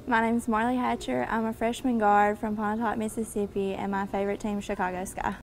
My name is Marlee Hatcher. I'm a freshman guard from Pontotoc, Mississippi, and my favorite team is Chicago Sky.